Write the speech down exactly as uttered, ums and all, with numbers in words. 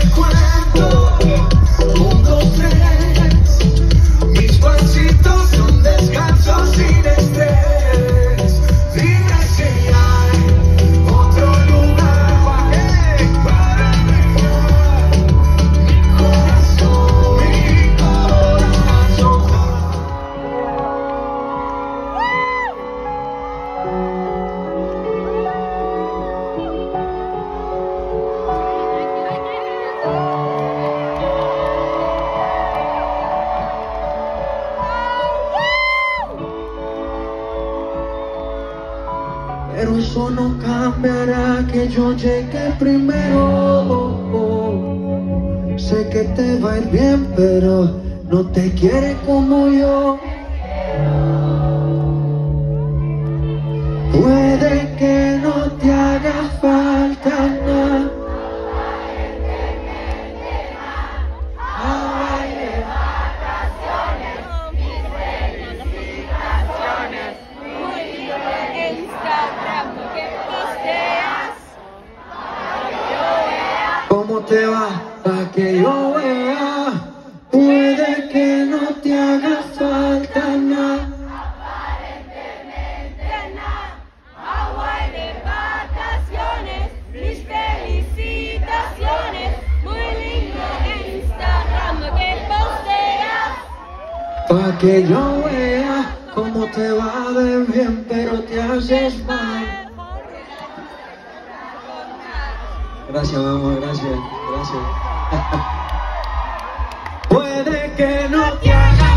cuento. Un, dos, tres. Mis pasitos son descansos sin estrés. Dime si hay otro lugar para dejar mi corazón, mi corazón. Pero eso no cambiará que yo llegue primero. Sé que te va a ir bien, pero no te quiere como yo. Puede que no te haga falta nada. ¿Cómo te va? Pa' que yo vea. Puede que no te haga falta nada. Aparentemente nada. Hawái de vacaciones. Mis felicitaciones. Muy lindo Instagram lo que posteas. Pa' que yo vea cómo te va de bien, pero te haces mal. Gracias, mi amor, gracias, gracias. Puede que no te haga